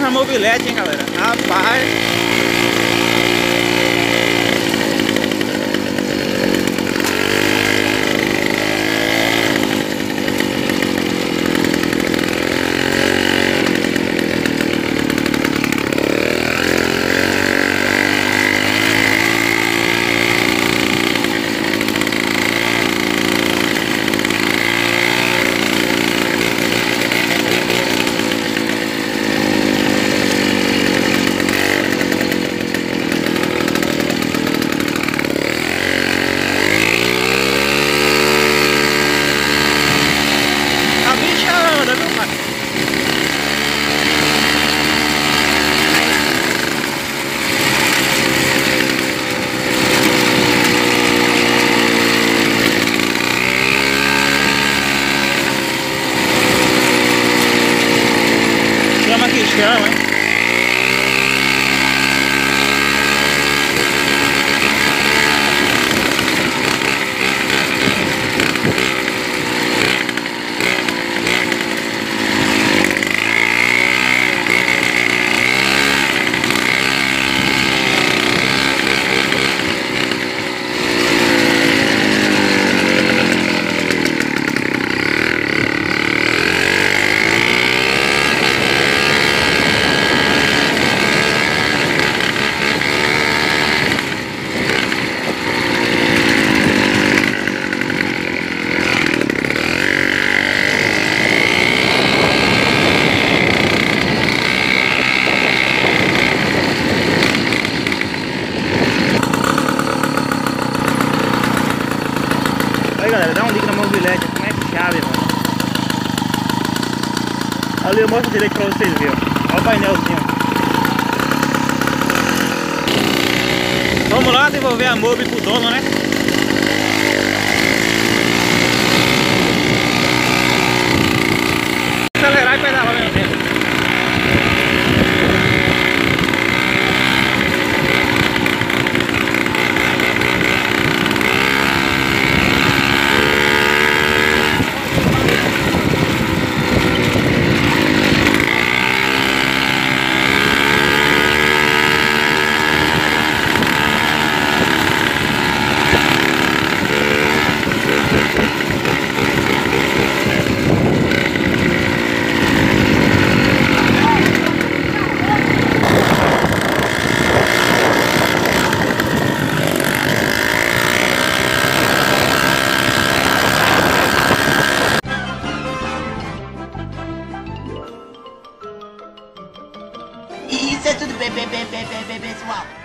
na mobilete, hein, galera? Rapaz. Chama que chama, hein? Aí galera, dá um liga na mobilete, como é que chave, mano. Ali eu mostro direito pra vocês verem, ó. Olha o painelzinho. Vamos lá devolver a mobi pro dono, né? Acelerar e pedalar ao mesmo tempo. E isso é tudo bem, pessoal.